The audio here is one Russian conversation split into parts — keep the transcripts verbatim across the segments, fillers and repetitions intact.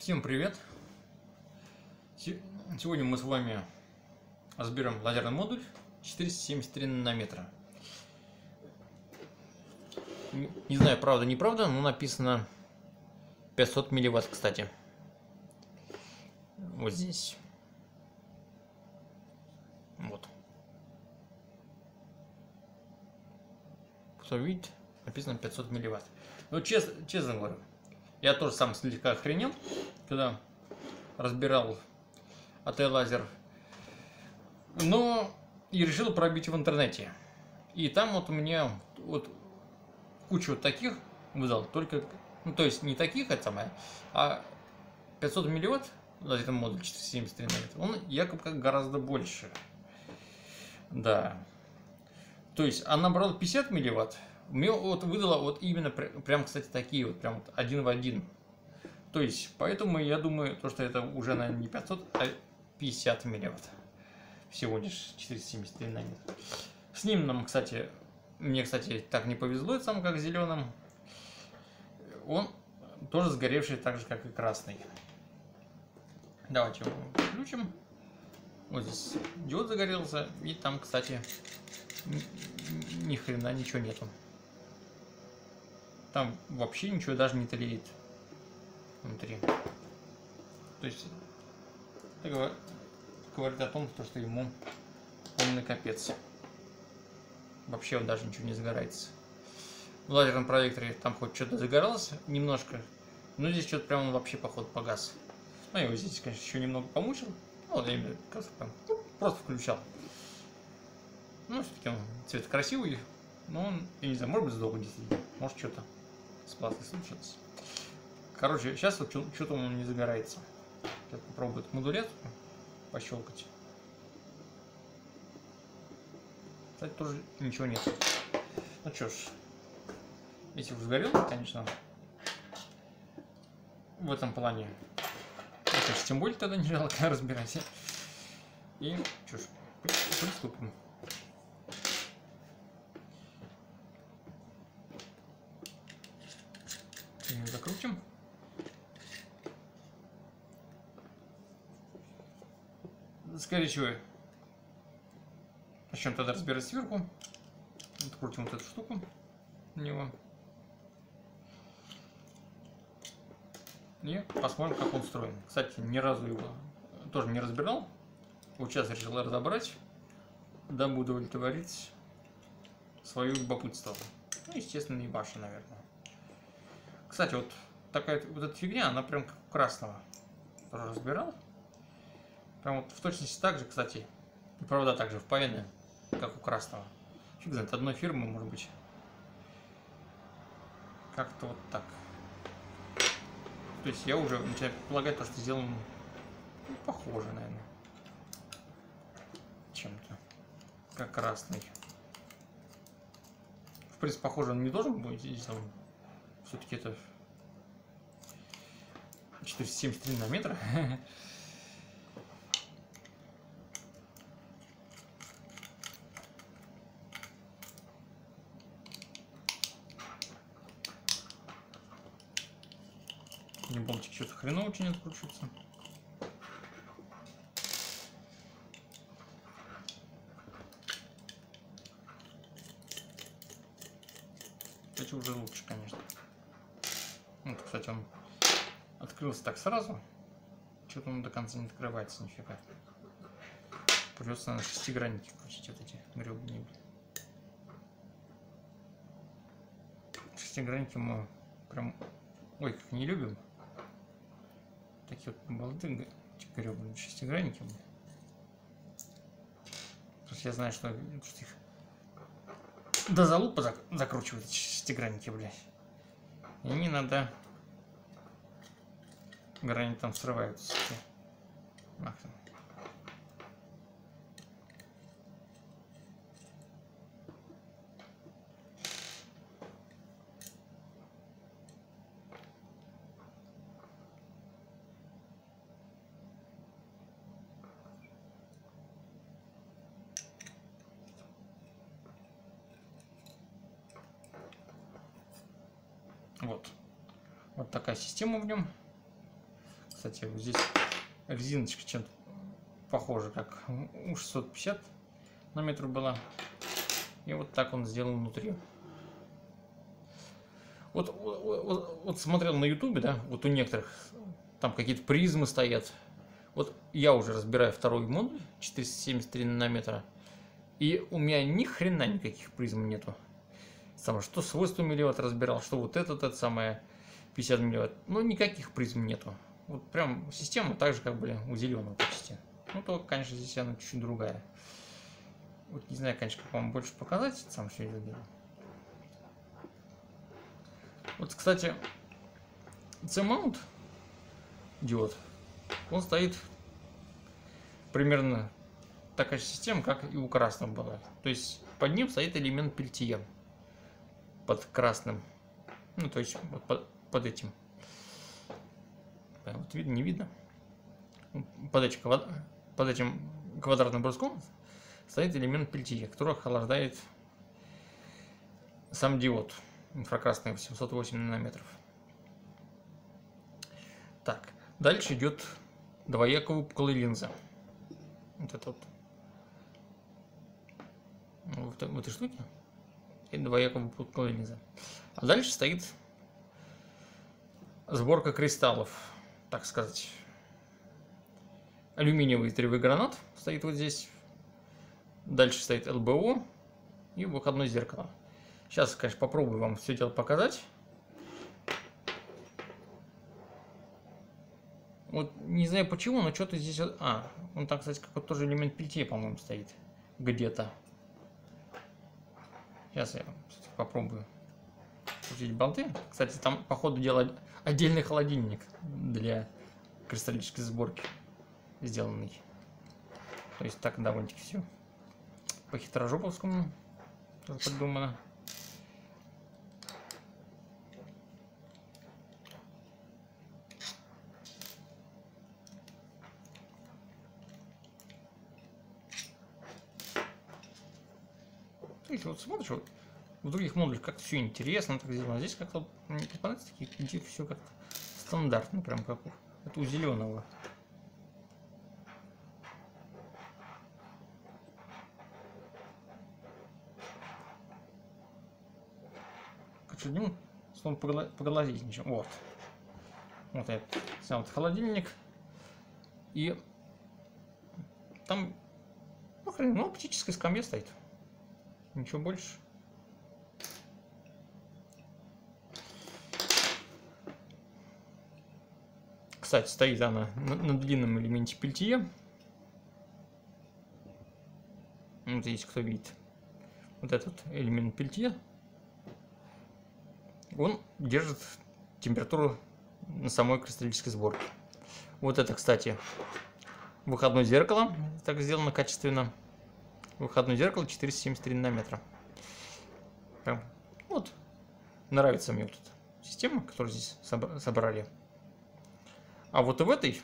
Всем привет! Сегодня мы с вами разберем лазерный модуль четыреста семьдесят три нанометра. Не знаю, правда, неправда, но написано пятьсот милливатт, кстати. Вот здесь. Вот. Кто видит, написано пятьсот милливатт. Но честно, честно говорю, я тоже сам слегка охренел, когда разбирал АТ-лазер, но и решил пробить в интернете. И там вот у меня вот куча вот таких выдал, только, ну то есть не таких, это самое, а пятьсот милливатт лазерный модуль четыреста семьдесят три нанометра, он якобы как гораздо больше. Да. То есть она брала пятьдесят милливатт. Мне вот выдала вот именно прям, кстати, такие вот, прям вот один в один. То есть, поэтому я думаю, то, что это уже, наверное, не пятьсот, а пятьдесят милливатт. Всего лишь четыреста семьдесят три нанометра. С ним нам, кстати, мне, кстати, так не повезло, это самое, как зеленым. Он тоже сгоревший так же, как и красный. Давайте его включим. Вот здесь диод загорелся, и там, кстати, ни, ни хрена ничего нету. Там вообще ничего даже не тлеет внутри. То есть это говорит о том, что ему полный капец. Вообще даже ничего не загорается. В лазерном проекторе там хоть что-то загоралось немножко, но здесь что-то прям он вообще походу погас. Ну я его здесь, конечно, еще немного помучил. Ну, я именно просто включал. Ну, все-таки он цвет красивый, но он, я не знаю, может быть сдох действительно, может что-то с платой случилось. Короче, сейчас вот что-то он не загорается. Сейчас попробую модуляцию пощелкать. Кстати, тоже ничего нет. Ну что ж, если уж сгорел, конечно, в этом плане, конечно, тем более тогда не жалко разбирать. И что ж, приступим. Закрутим. Скорее всего, начнем тогда разбирать сверху. Открутим вот эту штуку на него. И посмотрим, как он устроен. Кстати, ни разу его тоже не разбирал. Вот сейчас решил разобрать, дабы удовлетворить свое любопытство. Ну, естественно, и ваше, наверное. Кстати, вот такая вот эта фигня, она прям как у красного. Тоже разбирал. Прям вот в точности так же, кстати, и провода также впаяны, как у красного. Фиг знает, одной фирмы, может быть. Как-то вот так. То есть я уже начинаю предполагать то, что сделано, ну, похоже, наверное, чем-то, как красный. В принципе, похоже, он не должен быть сделан. Все-таки это четыреста семьдесят три нанометра. Болтик что-то хреново очень откручивается. Кстати, уже лучше, конечно. Вот, кстати, он открылся так сразу. Что-то он до конца не открывается, нифига. Придется на шестигранники крутить вот эти гребаные. Шестигранники мы прям, ой, как не любим. Такие вот болты гребаные шестигранники. Просто я знаю, что, что их до залупа зак закручивают шестигранники, блядь. И не надо. Грани там срываются. Нахрен. Вот. Вот такая система в нем. кстати, вот здесь резиночка чем-то похожа, как у шестьсот пятьдесят на метр была. И вот так он сделан внутри. Вот, вот, вот, вот смотрел на ютубе, да, вот у некоторых там какие-то призмы стоят. Вот я уже разбираю второй модуль четыреста семьдесят три нанометра, и у меня ни хрена никаких призм нету. Самое, что свойства милливатт разбирал, что вот этот, это самое пятьдесят милливатт, ну никаких призм нету. Вот прям система так же, как, блин, у зеленого почти. Ну, только, конечно, здесь она чуть-чуть другая. Вот не знаю, конечно, как вам больше показать, сам все это дело. Вот, кстати, C-mount диод, он стоит примерно такая же система, как и у красного была. То есть под ним стоит элемент пельтье. Под красным. Ну, то есть вот под, под этим. Вот видно, не видно. Под этим, под этим квадратным бруском стоит элемент пельтье, который охлаждает сам диод. Инфракрасный восемьсот восемь нанометров. Так, дальше идет двояковая линза. Вот это вот. Вот в этой штуке. И двояковая линза. А дальше стоит сборка кристаллов, так сказать. Алюминиевый тревый гранат стоит вот здесь. Дальше стоит эл бэ о и выходное зеркало. Сейчас, конечно, попробую вам все дело показать. Вот не знаю почему, но что-то здесь... А, он там, кстати, какой-то тоже элемент пельтье, по-моему, стоит. Где-то. Сейчас я попробую крутить болты. Кстати, там, по ходу дела, отдельный холодильник для кристаллической сборки сделанный. То есть так довольно-таки все по хитрожоповскому придумано. Видите, вот смотришь, вот в других модулях как-то все интересно, так сделано. Здесь как-то мне понравится, где все как-то стандартно, прям как у, это у зеленого. Хочу снова поглазеть ничего. Вот. Вот этот сам вот холодильник. И там, ну хрен, ну оптическая скамья стоит. Ничего больше. Кстати, стоит она на, на длинном элементе пельтье. Вот здесь кто видит. Вот этот элемент пельтье. Он держит температуру на самой кристаллической сборке. Вот это, кстати, выходное зеркало. Так сделано качественно. Выходное зеркало четыреста семьдесят три нанометра. Прям, вот. Нравится мне вот эта система, которую здесь собрали. А вот и в этой,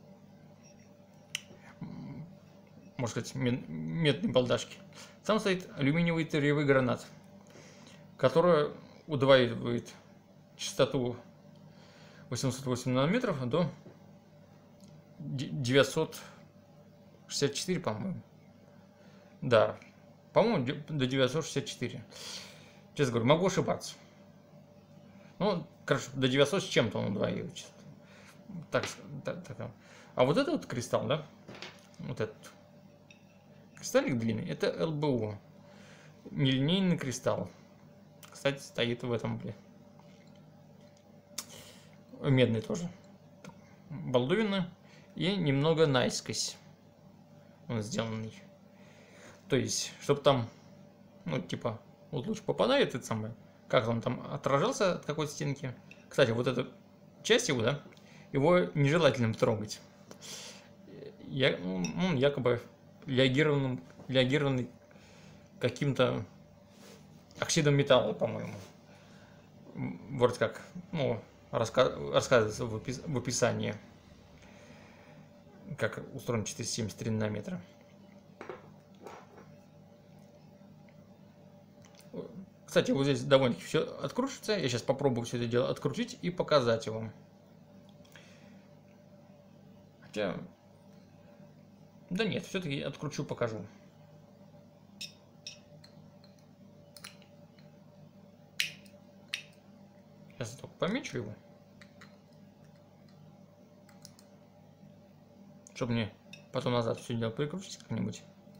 можно сказать, медной балдашке, там стоит алюминиевый тревый гранат, который удваивает частоту восемьсот восемь нанометров до девятьсот шестьдесят четыре, по-моему. Да, по-моему, до девятьсот шестьдесят четыре. Честно говорю, могу ошибаться. Ну, короче, до девятьсот с чем-то он удваивает. Так, так, так. А вот этот вот кристалл, да? Вот этот кристаллик длинный, это эл бэ о. Нелинейный кристалл. Кстати, стоит в этом, блин. Медный тоже. Балдуина. И немного наискось. Он сделанный. То есть, чтобы там, ну, типа, вот лучше попадает это самое. Как он там отражался от какой-то стенки. Кстати, вот эту часть его, да, его нежелательно трогать. Я, он якобы реагированным, реагированный каким-то оксидом металла, по-моему. Вроде как, ну, раска рассказывается в, опис в описании, как устроен четыреста семьдесят три нанометра. Кстати, вот здесь довольно-таки все откручивается. Я сейчас попробую все это дело открутить и показать вам. Хотя... Да нет, все-таки откручу, покажу. Сейчас я только помечу его. Чтобы мне потом назад все дело прикрутить как-нибудь.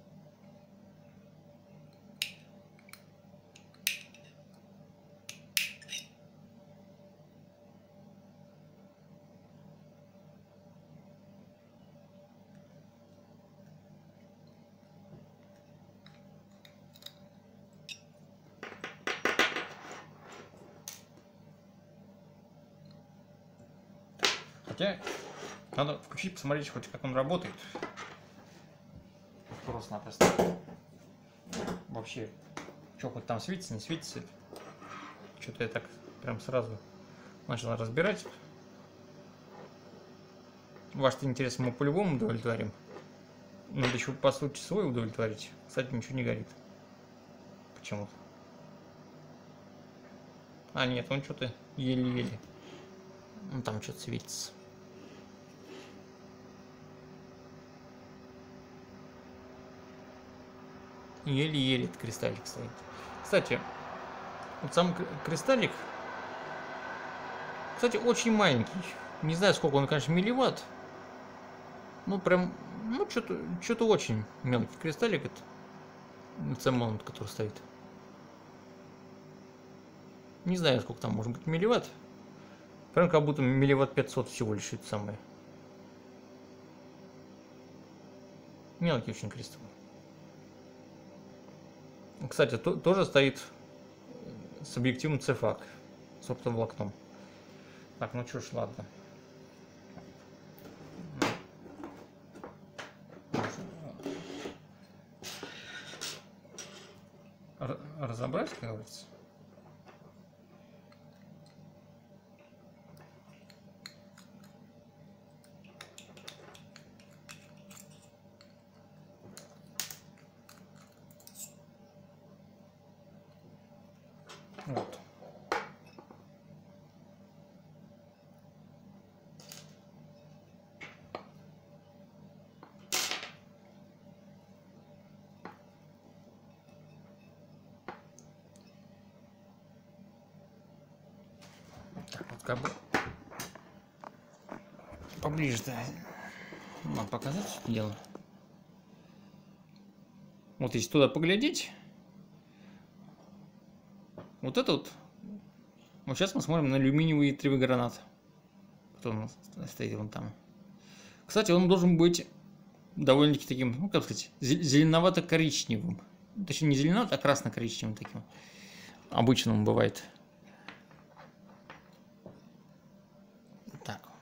Хотя надо включить, посмотреть хоть как он работает. Просто-напросто. Вообще, что хоть там светится, не светится. Что-то я так прям сразу начал разбирать. Ваш интерес мы по-любому удовлетворим. Надо еще по сути свой удовлетворить. Кстати, ничего не горит. Почему-то. А, нет, он что-то еле-еле. Ну там что-то светится. Еле-еле этот кристаллик стоит. Кстати, вот сам кристаллик, кстати, очень маленький. Не знаю, сколько он, конечно, милливатт. Ну, прям, ну, что-то что-то очень мелкий кристаллик. Это цемент, который стоит. Не знаю, сколько там может быть милливатт. Прям как будто милливатт пятьсот всего лишь это самое. Мелкий очень кристалл. Кстати, то, тоже стоит с объективом цефак, с оптоволокном. Так, ну что ж, ладно. Р разобрать, как говорится. Вот. Так вот как бы поближе, да. Надо показать что дело. Вот если туда поглядеть, вот это вот. Вот сейчас мы смотрим на алюминиевый трибогранат. Кто у нас стоит вон там. Кстати, он должен быть довольно-таки таким, ну как сказать, зеленовато-коричневым. Точнее, не зеленовато, а красно-коричневым таким. Обычно он бывает. Так.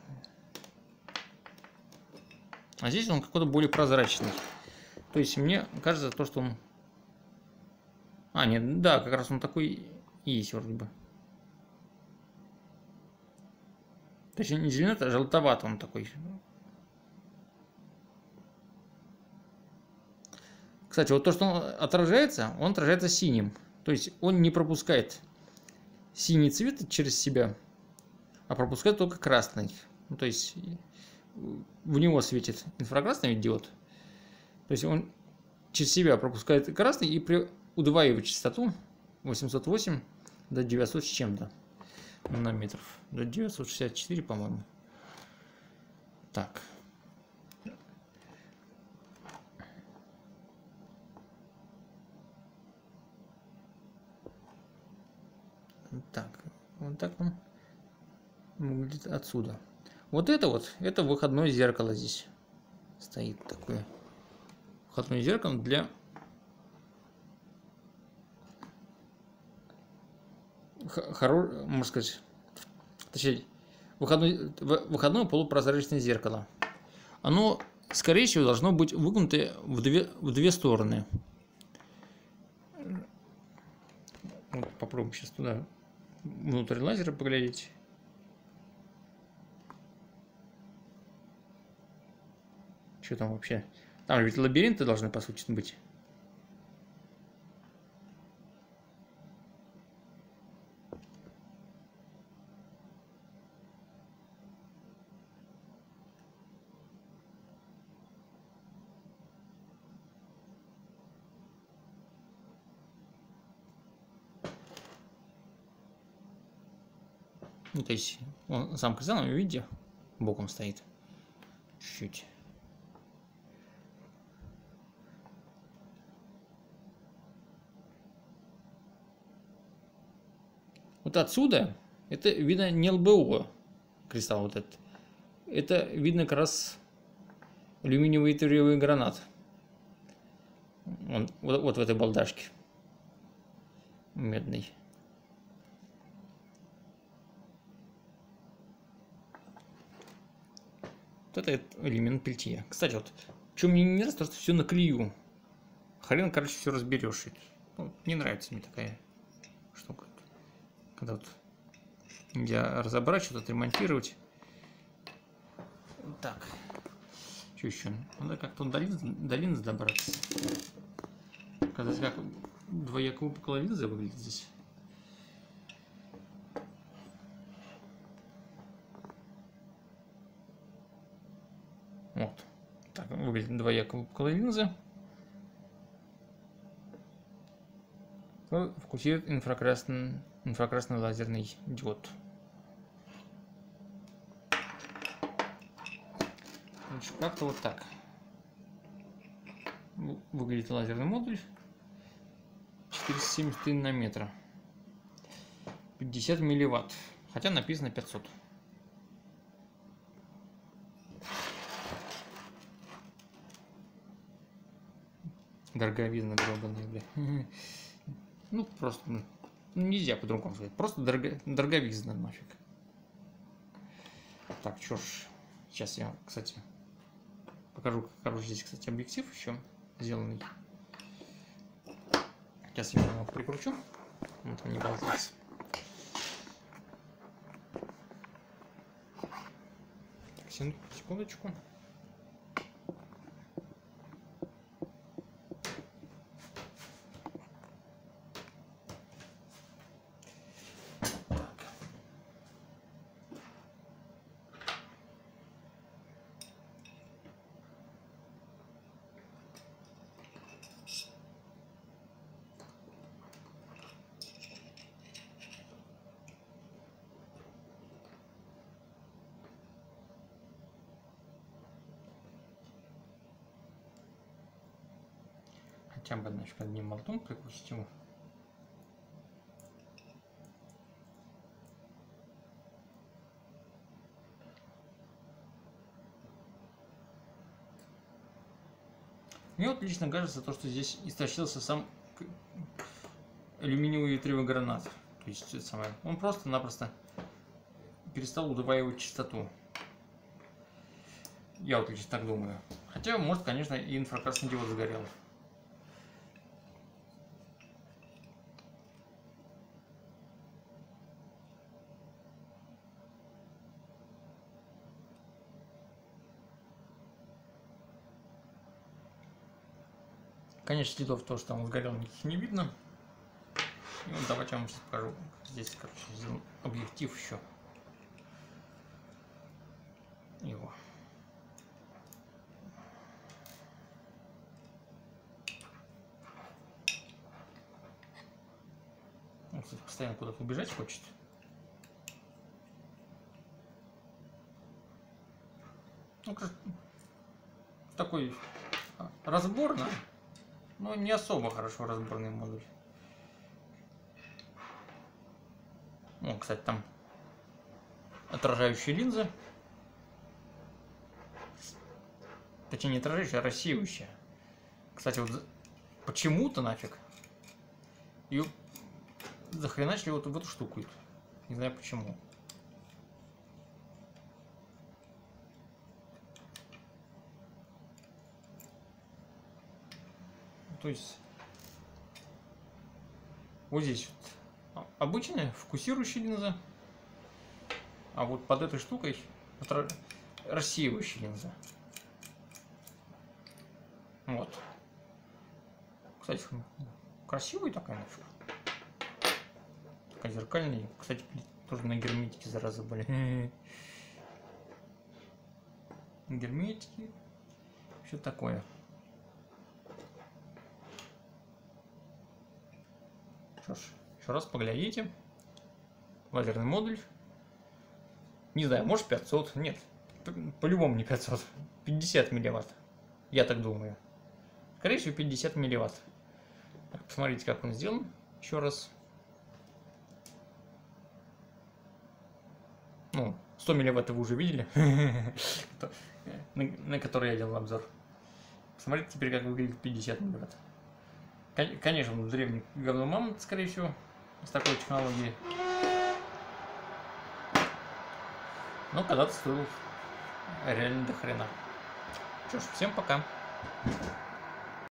А здесь он какой-то более прозрачный. То есть мне кажется, то, что он... А, нет, да, как раз он такой и есть вроде бы. Точнее, не зеленовато, а желтовато он такой. Кстати, вот то, что он отражается, он отражается синим. То есть он не пропускает синий цвет через себя, а пропускает только красный. Ну, то есть в него светит инфракрасный диод. То есть он через себя пропускает красный и при... удваивает частоту восемьсот восемь до девятисот с чем-то нанометров. До девятьсот шестьдесят четыре, по-моему. Так. Так, вот так он выглядит отсюда. Вот это вот, это выходное зеркало здесь стоит такое. Выходное зеркало для хоро... можно сказать, точнее, выходное, выходное полупрозрачное зеркало. Оно, скорее всего, должно быть выгнуто в две, в две стороны. Вот попробуем сейчас туда внутрь лазера поглядеть. Что там вообще? Там ведь лабиринты должны, по сути, быть. Ну, то есть он сам кристалл, вы видите, боком стоит. Чуть-чуть. Вот отсюда это видно не ЛБО кристалл вот этот. Это видно как раз алюминиевый итриевый гранат. Он вот, вот в этой балдашке. Медный. Вот это элемент пельтье. Кстати, вот что мне не нравится, то что все наклею. Хрен, короче, все разберешь. Ну, не нравится мне такая штука. Когда вот нельзя разобрать, что-то отремонтировать. Так. Что еще? Надо как-то до линзы, до линзы добраться. Показать, как двоякоугольная линза выглядит здесь. Вот. Так выглядит двоякоугольная линза. Фокусирует инфракрасный, инфракрасный лазерный диод. Как-то вот так выглядит лазерный модуль. четыреста семьдесят три нанометра. пятьдесят милливатт. Хотя написано пятьсот. Дороговизна гробаная, бля. Ну, просто ну, нельзя по-другому сказать. Просто дорого, дороговизна нафиг. Так, что ж. Сейчас я, кстати, покажу, короче, здесь, кстати, объектив еще сделанный. Сейчас я его прикручу. Вот он не болтается. Так, секундочку. Хотя бы, значит, одним болтом прикрутить его. Мне вот лично кажется, то, что здесь истощился сам алюминиевый итриевый гранат. То есть это самое. Он просто-напросто перестал удваивать частоту. Я вот лично так думаю. Хотя, может, конечно, и инфракрасный диод сгорел. Конечно, следов того, что он сгорел, никаких не видно. И вот давайте я вам сейчас покажу. Здесь, короче, сделан объектив еще. Его. Он, кстати, постоянно куда-то убежать хочет. Ну, такой разборно. Но не особо хорошо разборный модуль. Ну, кстати, там отражающая линза. Точнее, не отражающая, а рассеивающая. Кстати, вот почему-то нафиг ее захреначили вот в эту штуку. Не знаю почему. То есть вот здесь вот обычная фокусирующая линза, а вот под этой штукой рассеивающая линза. Вот. Кстати, красивая такая нафиг. Такая зеркальная. Кстати, тоже на герметике зараза были. Герметики. Все такое. Что ж, еще раз поглядите. Лазерный модуль Не знаю, может пятьсот, нет, по-любому не пятьсот, пятьдесят милливатт, я так думаю. Скорее всего, пятьдесят милливатт. Так, посмотрите, как он сделан, еще раз. Ну, сто милливатт вы уже видели, на который я делал обзор. Посмотрите теперь, как выглядит пятьдесят милливатт. Конечно, он древний говно мамонт, скорее всего, с такой технологией. Но когда-то стоил реально до хрена. Что ж, всем пока.